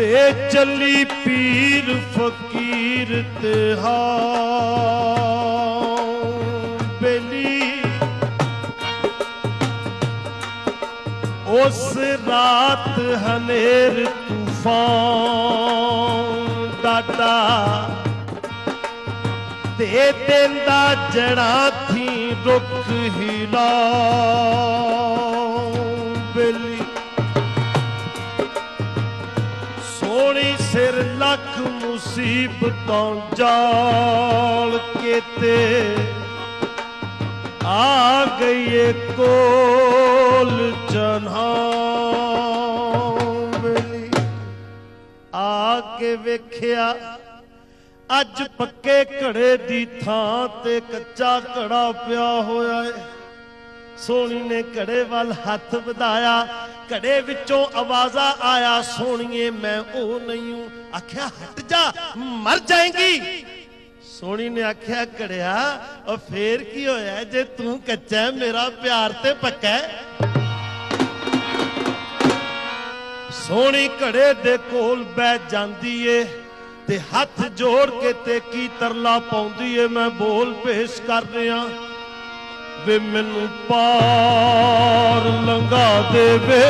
दे चली पीर फकीर ते बेली उस रात हनेर तूफान डाटा दे देंदा जड़ा थी रुख हिला बेली सोनी सिर लख मुसीबतों जाल के ते आ गई कोल चन्हा बेली आके वेख्या अज पक्के घड़े दी थां ते कच्चा घड़ा पिया होया है। सोनी ने घड़े वाल हाथ वधाया, घड़े विचों आवाजा आया, सोनिए मैं ओ नहीं हूं। आख्या हट जा मर जाएंगी। सोनी ने आख्या घड़िया और फिर की होया जे तू कच्चा है मेरा प्यार ते पक्का है। सोनी घड़े दे कोल बैठ जांदी है ते हाथ जोड़ के ते की तरला पाउंदी है। मैं बोल पेश कर रहा वे मैनू पार लंघा दे वे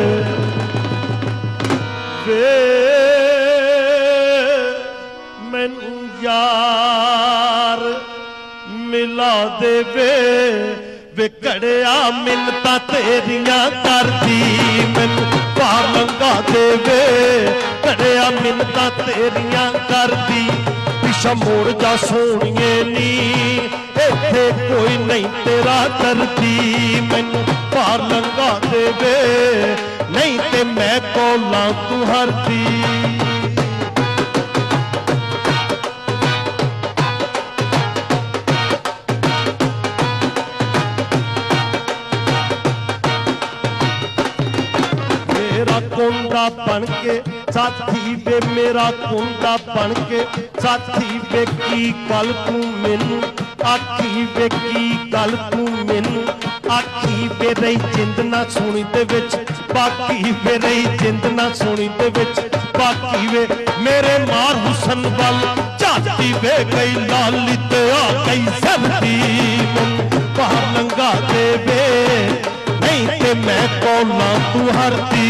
मैनू यार मिला दे वे घड़िया मिन्नतां तेरियां करदी मैनू पार लंघा दे वे घड़िया मिन्नतां तेरियां करदी पिछा मुड़ जा सोनिए नी इत्थे कोई नहीं तेरा दर्दी मैनू पार लंघा दे वे नहीं ते मैं कोला तू हरदी। कुंडा बन के साथी वे मेरा कुंडा बन के साथी वे की गल तू मैनू आखी वे की गल तू मैनू आखी वे रही जिंद ना सोनी दे विच बाकी वे रही जिंद ना सोनी दे विच बाकी वे मेरे मार हुसन वाल झाती वे गई लाली ते आ गई सर्दी बाहर लंघा दे वे नहीं ते मैं कोला तू हरदी।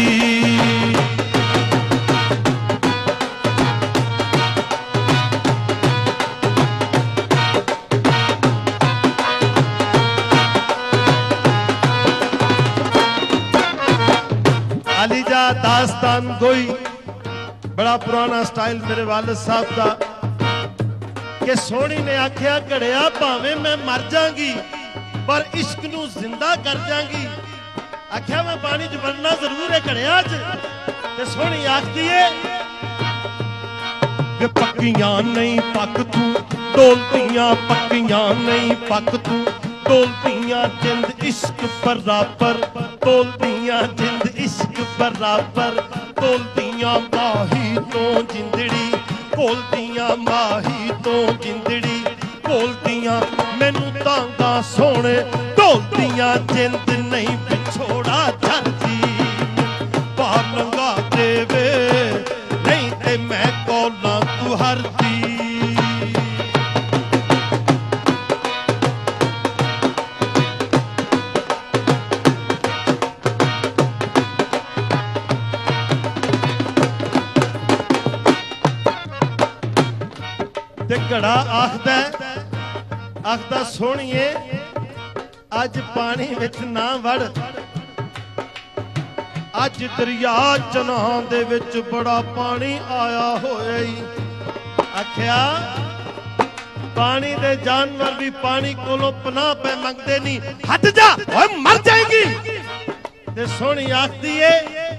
अलीजा दास्तान गोई बड़ा पुराना स्टाइल मेरे वालिद साहब का कि सोनी ने आख्या घड़िया भावें मैं मर जांगी पर इश्क नू जिंदा कर जांगी। आख्या मैं पानी च बनना जरूर है घड़िया च ते सोनी आखदी है कि पक्कियां नहीं पक तू डोलदियां पक्कियां नहीं पक तू डोलदियां जिंद इश्क बराबर तोलदियां जिंद इश्क बराबर तोलदियां माही तो जिंदड़ी कोलदियां माही तो जिंदड़ी कोलदियां मैनू तांगा सोने ढोलदियां जिंद नहीं पिछोड़ा झरदी पार लंघा दे वे नहीं ते मैं कोला तू हरदी। घड़ा आखदा सोहणीए अज पानी विच ना वड़ अज दरिया चन्हां दे विच बड़ा पानी आया होया। आख्या पानी दे जानवर भी पानी कोलों पनाह पे मंगदे नहीं हट जा ओए मर जाएगी। ते सोहणी आखदी है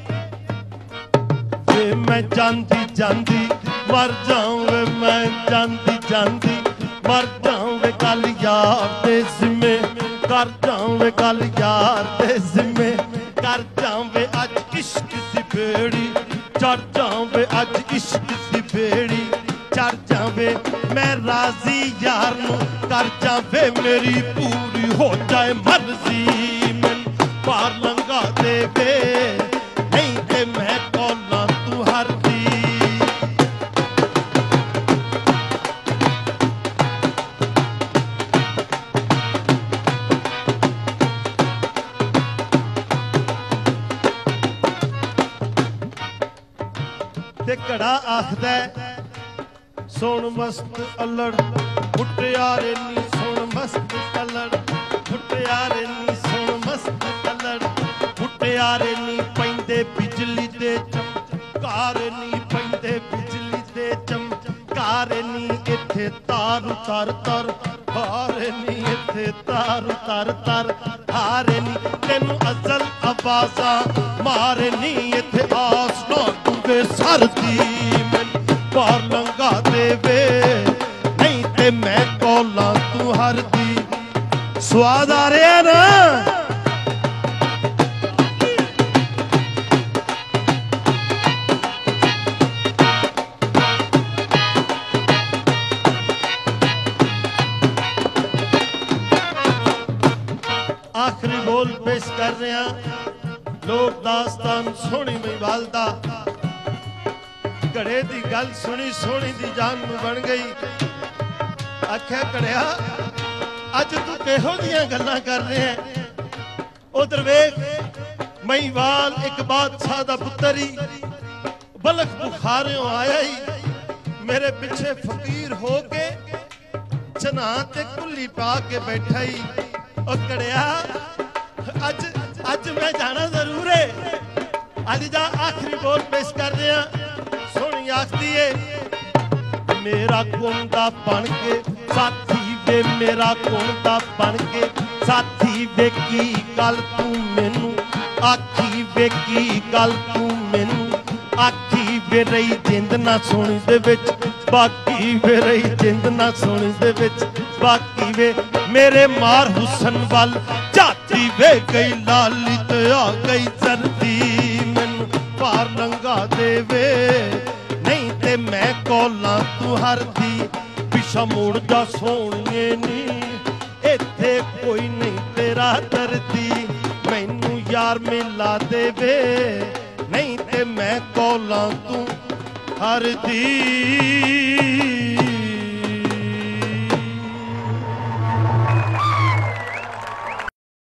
मैं जांदी जांदी मर जाऊं मैं जांदी जांदी मर जाऊं कल यार दे जिम्मे कर जाऊं कल यार दे जिम्मे कर जाऊं अज इश्क दी बेड़ी चढ़ जाऊं अज इश्क दी बेड़ी चढ़ जावे मैं राजी यार नू कर जावे मेरी पूरी हो जाए मर्जी मैनू पार लंघा दे वे नहीं ते मैं कोला तू हरदी। ते घड़ा आखदा सुन मस्त अल्लड़ मुटियारे नी सुन मस्त अल्लड़ मुटियारे नी सुन मस्त अल्लड़ मुटियारे नी पैंदे बिजली दे चमकार नी पैंदे बिजली दे चमकार नी इत्थे तार तर तर हारे नी इत्थे तार तर तर हारे नी तेनू अजल आवाज़ा मारे नी इत्थे आस ना तुवे सरदी मैनू पार लंघा देवे नहीं ते मैं कौला तू हरदी। स्वाद आ रहा ना? आखिरी बोल पेश कर रहे हैं लोक दास्तान सोहनी महिवाल दा। घड़े दी गल सुनी सोहनी दी जान नूं बन गई। आख्या घड़िया अज तू किहो जिहियां गल्लां कर रहे हैं? उधर वेख महिवाल एक बादशाह दा पुत्तर ही बलख बुखारियों आया ही मेरे पिछे फकीर हो के चना ते कुल्ली पा के बैठा ही। और घड़िया अज अज मैं जाना जरूर है। अज जा आखिरी बोल पेश कर रहे हैं। सोहनी आखदी है मेरा कुंदा बन के साथी वे मेरा कुंदा बन के साथी वे की गल तू मैनू आखी वे की गल तू मैनू आखी वे रही जिंद ना सोहनी दे विच बाकी वे रही जिंद ना सोहनी दे विच बाकी वे मेरे मार हुसन वल झाती वे गई लाली ते आ गई सर्दी मैनू पार लंघा देवे नहीं ते मैं कौला तू हरदी। पिछा मुड़ जा सोहणिए नी इत्थे कोई नहीं तेरा दर्दी मैनू यार मिला देवे नहीं ते मैं कौला तू हरदी।